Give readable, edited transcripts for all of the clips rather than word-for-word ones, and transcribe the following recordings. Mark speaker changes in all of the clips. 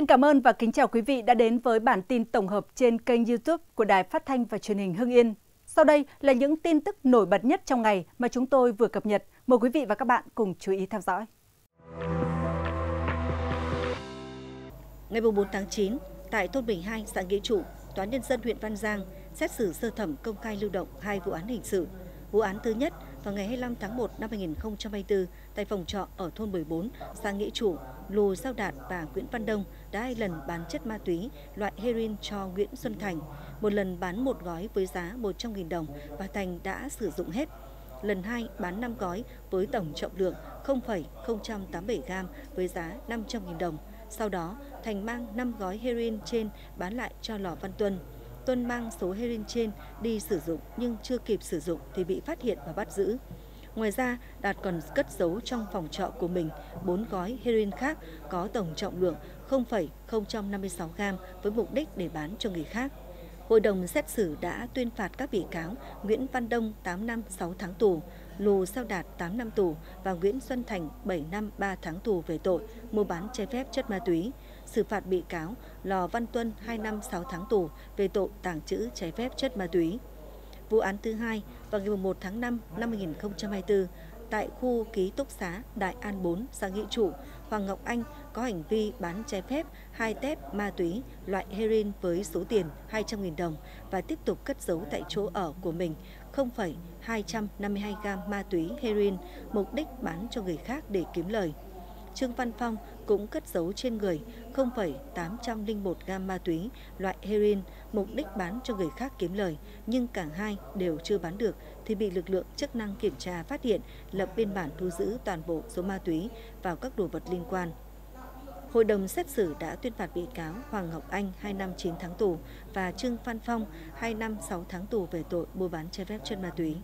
Speaker 1: Xin cảm ơn và kính chào quý vị đã đến với bản tin tổng hợp trên kênh YouTube của Đài Phát thanh và Truyền hình Hưng Yên. Sau đây là những tin tức nổi bật nhất trong ngày mà chúng tôi vừa cập nhật. Mời quý vị và các bạn cùng chú ý theo dõi.
Speaker 2: Ngày 4 tháng 9, tại thôn Bình 2, xã Nghĩa Trụ, Tòa án Nhân dân huyện Văn Giang xét xử sơ thẩm công khai lưu động 2 vụ án hình sự. Vụ án thứ nhất vào ngày 25 tháng 1 năm 2024 tại phòng trọ ở thôn 14, xã Nghĩa Trụ, Lù Giao Đạt và Nguyễn Văn Đông đã 2 lần bán chất ma túy loại heroin cho Nguyễn Xuân Thành. Một lần bán 1 gói với giá 100.000 đồng và Thành đã sử dụng hết. Lần 2 bán 5 gói với tổng trọng lượng 0,087 gram với giá 500.000 đồng. Sau đó, Thành mang 5 gói heroin trên bán lại cho Lò Văn Tuân. Tuân mang số heroin trên đi sử dụng nhưng chưa kịp sử dụng thì bị phát hiện và bắt giữ. Ngoài ra, Đạt còn cất giấu trong phòng trọ của mình 4 gói heroin khác có tổng trọng lượng 0,056 gram với mục đích để bán cho người khác. Hội đồng xét xử đã tuyên phạt các bị cáo Nguyễn Văn Đông 8 năm 6 tháng tù, Lù Giao Đạt 8 năm tù và Nguyễn Xuân Thành 7 năm 3 tháng tù về tội mua bán trái phép chất ma túy. Xử phạt bị cáo Lò Văn Tuân 2 năm 6 tháng tù về tội tàng trữ trái phép chất ma túy. Vụ án thứ hai vào ngày 1 tháng 5 năm 2024 tại khu ký túc xá Đại An 4, xã Nghĩa Trụ, Hoàng Ngọc Anh có hành vi bán trái phép 2 tép ma túy loại heroin với số tiền 200.000 đồng và tiếp tục cất giấu tại chỗ ở của mình 0,252 gam ma túy heroin, mục đích bán cho người khác để kiếm lời. Trương Văn Phong cũng cất giấu trên người 0,801 gam ma túy loại heroin, mục đích bán cho người khác kiếm lời, nhưng cả hai đều chưa bán được thì bị lực lượng chức năng kiểm tra phát hiện, lập biên bản thu giữ toàn bộ số ma túy và các đồ vật liên quan. Hội đồng xét xử đã tuyên phạt bị cáo Hoàng Ngọc Anh 2 năm 9 tháng tù và Trương Văn Phong 2 năm 6 tháng tù về tội mua bán trái phép chất ma túy.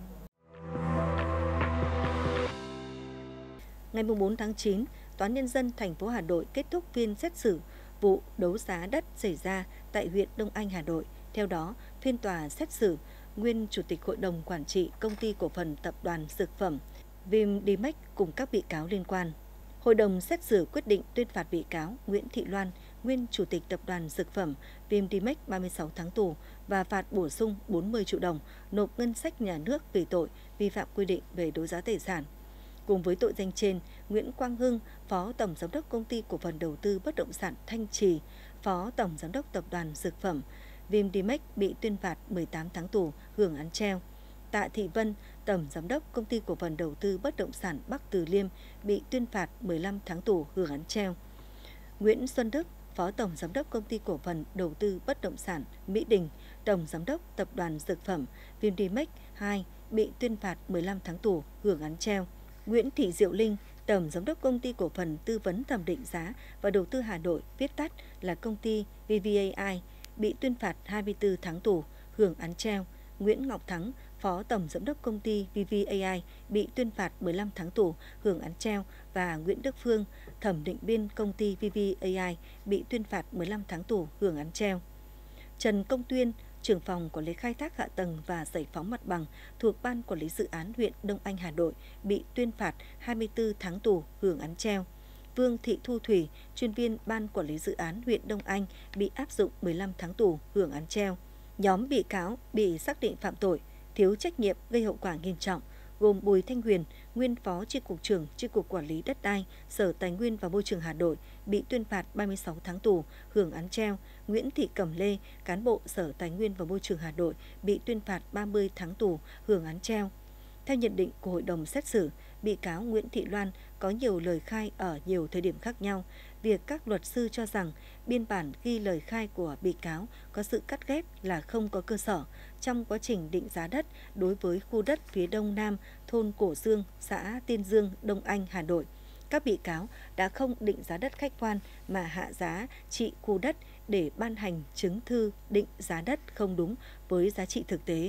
Speaker 2: Ngày 4 tháng 9, Tòa án Nhân dân thành phố Hà Nội kết thúc phiên xét xử vụ đấu giá đất xảy ra tại huyện Đông Anh, Hà Nội. Theo đó, phiên tòa xét xử nguyên Chủ tịch Hội đồng Quản trị Công ty Cổ phần Tập đoàn Dược phẩm Vimdimex cùng các bị cáo liên quan. Hội đồng xét xử quyết định tuyên phạt bị cáo Nguyễn Thị Loan, nguyên Chủ tịch Tập đoàn Dược phẩm Vimdimex 36 tháng tù và phạt bổ sung 40 triệu đồng nộp ngân sách nhà nước vì tội vi phạm quy định về đấu giá tài sản. Cùng với tội danh trên, Nguyễn Quang Hưng, Phó Tổng Giám đốc Công ty Cổ phần Đầu tư Bất động sản Thanh Trì, Phó Tổng Giám đốc Tập đoàn Dược phẩm Vimdimex bị tuyên phạt 18 tháng tù, hưởng án treo. Tạ Thị Vân, Tổng Giám đốc Công ty Cổ phần Đầu tư Bất động sản Bắc Từ Liêm bị tuyên phạt 15 tháng tù, hưởng án treo. Nguyễn Xuân Đức, Phó Tổng Giám đốc Công ty Cổ phần Đầu tư Bất động sản Mỹ Đình, Tổng Giám đốc Tập đoàn Dược phẩm Vimdimex 2 bị tuyên phạt 15 tháng tù, hưởng án treo. Nguyễn Thị Diệu Linh, Tổng Giám đốc Công ty Cổ phần Tư vấn Thẩm định giá và Đầu tư Hà Nội, viết tắt là công ty VVAI, bị tuyên phạt 24 tháng tù, hưởng án treo. Nguyễn Ngọc Thắng, Phó Tổng Giám đốc Công ty VVAI, bị tuyên phạt 15 tháng tù, hưởng án treo và Nguyễn Đức Phương, Thẩm định viên Công ty VVAI, bị tuyên phạt 15 tháng tù, hưởng án treo. Trần Công Tuyên, trưởng phòng quản lý khai thác hạ tầng và giải phóng mặt bằng thuộc Ban Quản lý Dự án huyện Đông Anh, Hà Nội, bị tuyên phạt 24 tháng tù, hưởng án treo. Vương Thị Thu Thủy, chuyên viên Ban Quản lý Dự án huyện Đông Anh, bị áp dụng 15 tháng tù, hưởng án treo. Nhóm bị cáo bị xác định phạm tội thiếu trách nhiệm gây hậu quả nghiêm trọng gồm Bùi Thanh Huyền, nguyên Phó Chi cục trưởng Chi cục Quản lý Đất đai, Sở Tài nguyên và Môi trường Hà Nội, bị tuyên phạt 36 tháng tù, hưởng án treo. Nguyễn Thị Cẩm Lê, cán bộ Sở Tài nguyên và Môi trường Hà Nội, bị tuyên phạt 30 tháng tù, hưởng án treo. Theo nhận định của hội đồng xét xử, bị cáo Nguyễn Thị Loan có nhiều lời khai ở nhiều thời điểm khác nhau. Việc các luật sư cho rằng biên bản ghi lời khai của bị cáo có sự cắt ghép là không có cơ sở trong quá trình định giá đất đối với khu đất phía đông nam thôn Cổ Dương, xã Tiên Dương, Đông Anh, Hà Nội. Các bị cáo đã không định giá đất khách quan mà hạ giá trị khu đất để ban hành chứng thư định giá đất không đúng với giá trị thực tế.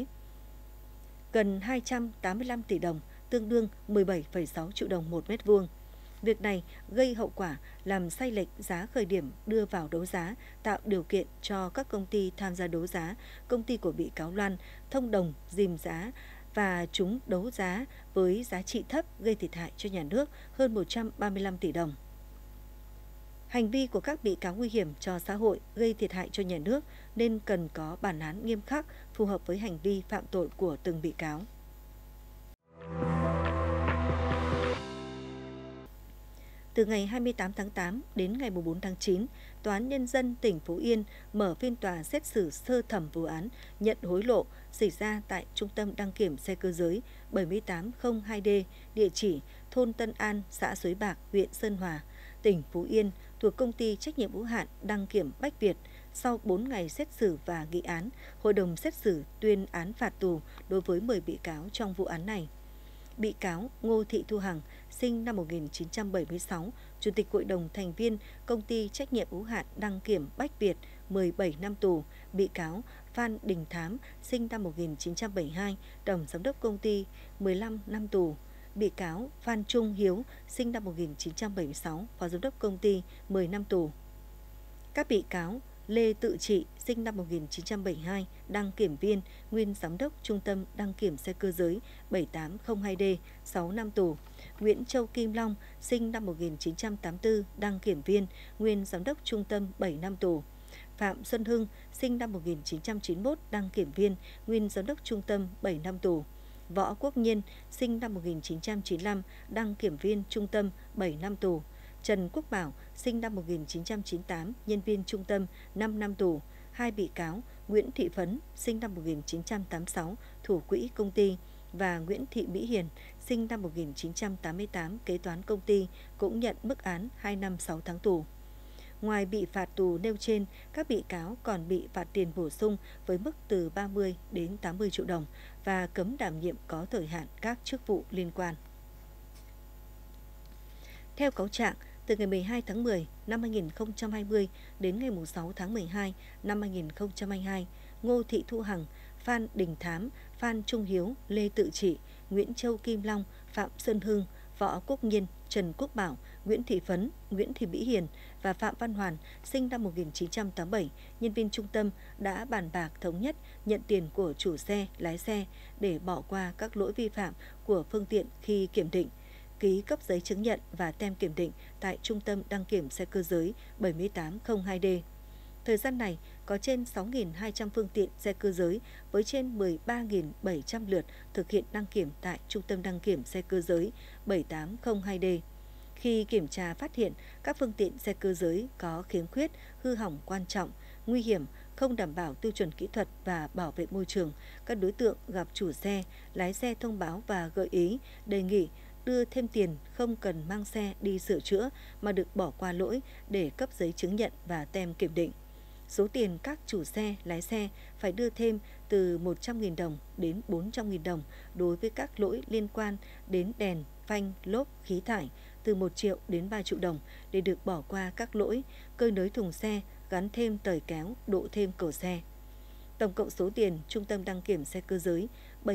Speaker 2: Gần 285 tỷ đồng, tương đương 17,6 triệu đồng một mét vuông. Việc này gây hậu quả làm sai lệch giá khởi điểm đưa vào đấu giá, tạo điều kiện cho các công ty tham gia đấu giá, công ty của bị cáo Loan thông đồng dìm giá và chúng đấu giá với giá trị thấp gây thiệt hại cho nhà nước hơn 135 tỷ đồng. Hành vi của các bị cáo nguy hiểm cho xã hội, gây thiệt hại cho nhà nước nên cần có bản án nghiêm khắc phù hợp với hành vi phạm tội của từng bị cáo. Từ ngày 28 tháng 8 đến ngày 4 tháng 9, Tòa án Nhân dân tỉnh Phú Yên mở phiên tòa xét xử sơ thẩm vụ án nhận hối lộ xảy ra tại Trung tâm đăng kiểm xe cơ giới 7802D, địa chỉ thôn Tân An, xã Suối Bạc, huyện Sơn Hòa, tỉnh Phú Yên, thuộc Công ty trách nhiệm hữu hạn đăng kiểm Bách Việt. Sau 4 ngày xét xử và nghị án, Hội đồng xét xử tuyên án phạt tù đối với 10 bị cáo trong vụ án này. Bị cáo Ngô Thị Thu Hằng, sinh năm 1976, Chủ tịch Hội đồng thành viên Công ty trách nhiệm hữu hạn đăng kiểm Bách Việt, 17 năm tù. Bị cáo Phan Đình Thám, sinh năm 1972, Tổng Giám đốc Công ty, 15 năm tù. Bị cáo Phan Trung Hiếu, sinh năm 1976, Phó Giám đốc Công ty, 10 năm tù. Các bị cáo Lê Tự Trị, sinh năm 1972, đăng kiểm viên, nguyên giám đốc Trung tâm đăng kiểm xe cơ giới 7802D, 6 năm tù. Nguyễn Châu Kim Long, sinh năm 1984, đăng kiểm viên, nguyên giám đốc Trung tâm 7 năm tù. Phạm Xuân Hưng, sinh năm 1991, đăng kiểm viên, nguyên giám đốc Trung tâm 7 năm tù. Võ Quốc Nhiên, sinh năm 1995, đăng kiểm viên Trung tâm 7 năm tù. Trần Quốc Bảo, sinh năm 1998, nhân viên trung tâm, 5 năm tù. Hai bị cáo Nguyễn Thị Phấn, sinh năm 1986, thủ quỹ công ty, và Nguyễn Thị Mỹ Hiền, sinh năm 1988, kế toán công ty, cũng nhận mức án 2 năm 6 tháng tù. Ngoài bị phạt tù nêu trên, các bị cáo còn bị phạt tiền bổ sung với mức từ 30 đến 80 triệu đồng và cấm đảm nhiệm có thời hạn các chức vụ liên quan. Theo cáo trạng, từ ngày 12 tháng 10 năm 2020 đến ngày 6 tháng 12 năm 2022, Ngô Thị Thu Hằng, Phan Đình Thám, Phan Trung Hiếu, Lê Tự Trị, Nguyễn Châu Kim Long, Phạm Xuân Hưng, Võ Quốc Nhiên, Trần Quốc Bảo, Nguyễn Thị Phấn, Nguyễn Thị Mỹ Hiền và Phạm Văn Hoàn, sinh năm 1987, nhân viên trung tâm, đã bàn bạc thống nhất nhận tiền của chủ xe, lái xe để bỏ qua các lỗi vi phạm của phương tiện khi kiểm định, ký cấp giấy chứng nhận và tem kiểm định tại Trung tâm đăng kiểm xe cơ giới 7802D. Thời gian này, có trên 6.200 phương tiện xe cơ giới với trên 13.700 lượt thực hiện đăng kiểm tại Trung tâm đăng kiểm xe cơ giới 7802D. Khi kiểm tra phát hiện các phương tiện xe cơ giới có khiếm khuyết, hư hỏng quan trọng, nguy hiểm, không đảm bảo tiêu chuẩn kỹ thuật và bảo vệ môi trường, các đối tượng gặp chủ xe, lái xe thông báo và gợi ý, đề nghị đưa thêm tiền, không cần mang xe đi sửa chữa mà được bỏ qua lỗi để cấp giấy chứng nhận và tem kiểm định. Số tiền các chủ xe, lái xe phải đưa thêm từ 100.000 đồng đến 400.000 đồng đối với các lỗi liên quan đến đèn, phanh, lốp, khí thải, từ 1 triệu đến 3 triệu đồng để được bỏ qua các lỗi cơi nới thùng xe, gắn thêm tời kéo, độ thêm cầu xe. Tổng cộng số tiền Trung tâm đăng kiểm xe cơ giới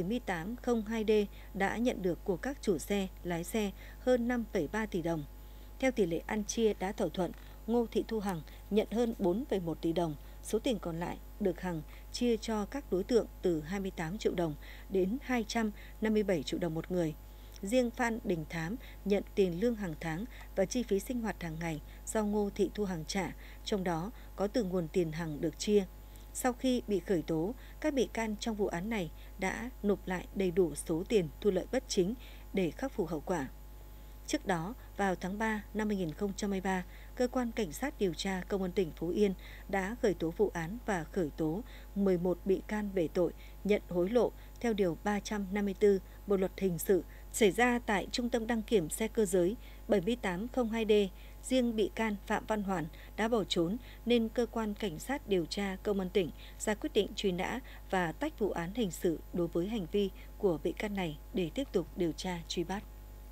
Speaker 2: 7802D đã nhận được của các chủ xe, lái xe hơn 5,3 tỷ đồng. Theo tỷ lệ ăn chia đã thỏa thuận, Ngô Thị Thu Hằng nhận hơn 4,1 tỷ đồng, số tiền còn lại được Hằng chia cho các đối tượng từ 28 triệu đồng đến 257 triệu đồng một người. Riêng Phan Đình Thám nhận tiền lương hàng tháng và chi phí sinh hoạt hàng ngày do Ngô Thị Thu Hằng trả, trong đó có từ nguồn tiền Hằng được chia. Sau khi bị khởi tố, các bị can trong vụ án này đã nộp lại đầy đủ số tiền thu lợi bất chính để khắc phục hậu quả. Trước đó, vào tháng 3 năm 2023, Cơ quan Cảnh sát điều tra Công an tỉnh Phú Yên đã khởi tố vụ án và khởi tố 11 bị can về tội nhận hối lộ theo Điều 354 Bộ Luật Hình sự xảy ra tại Trung tâm đăng kiểm xe cơ giới 7802D. Riêng bị can Phạm Văn Hoàn đã bỏ trốn nên Cơ quan Cảnh sát điều tra Công an tỉnh ra quyết định truy nã và tách vụ án hình sự đối với hành vi của bị can này để tiếp tục điều tra truy bắt.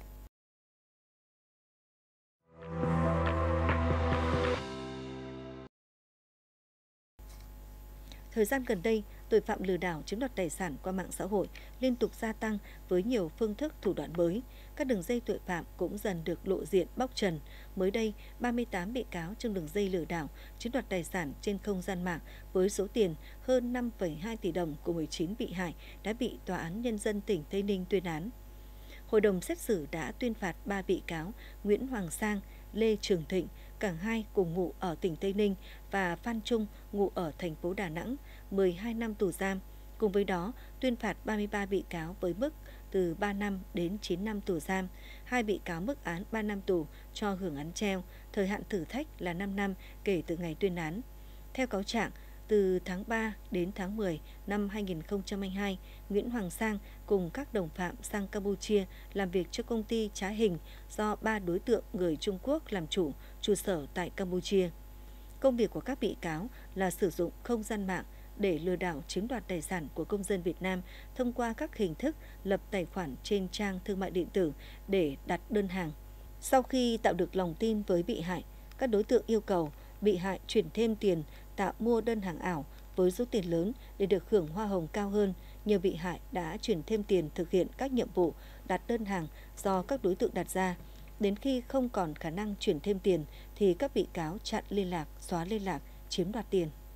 Speaker 2: Thời gian gần đây, tội phạm lừa đảo chiếm đoạt tài sản qua mạng xã hội liên tục gia tăng với nhiều phương thức thủ đoạn mới. Các đường dây tội phạm cũng dần được lộ diện bóc trần. Mới đây, 38 bị cáo trong đường dây lừa đảo chiếm đoạt tài sản trên không gian mạng với số tiền hơn 5,2 tỷ đồng của 19 bị hại đã bị Tòa án Nhân dân tỉnh Tây Ninh tuyên án. Hội đồng xét xử đã tuyên phạt 3 bị cáo Nguyễn Hoàng Sang, Lê Trường Thịnh cả hai cùng ngụ ở tỉnh Tây Ninh, và Phan Trung ngụ ở thành phố Đà Nẵng, 12 năm tù giam. Cùng với đó, tuyên phạt 33 bị cáo với mức từ 3 năm đến 9 năm tù giam. 2 bị cáo mức án 3 năm tù cho hưởng án treo, thời hạn thử thách là 5 năm kể từ ngày tuyên án. Theo cáo trạng, từ tháng 3 đến tháng 10 năm 2022, Nguyễn Hoàng Sang cùng các đồng phạm sang Campuchia làm việc cho công ty Trá Hình do 3 đối tượng người Trung Quốc làm chủ, trụ sở tại Campuchia. Công việc của các bị cáo là sử dụng không gian mạng để lừa đảo chiếm đoạt tài sản của công dân Việt Nam thông qua các hình thức lập tài khoản trên trang thương mại điện tử để đặt đơn hàng. Sau khi tạo được lòng tin với bị hại, các đối tượng yêu cầu bị hại chuyển thêm tiền tạo mua đơn hàng ảo với số tiền lớn để được hưởng hoa hồng cao hơn. Nhiều bị hại đã chuyển thêm tiền thực hiện các nhiệm vụ đặt đơn hàng do các đối tượng đặt ra. Đến khi không còn khả năng chuyển thêm tiền thì các bị cáo chặn liên lạc, xóa liên lạc, chiếm đoạt tiền.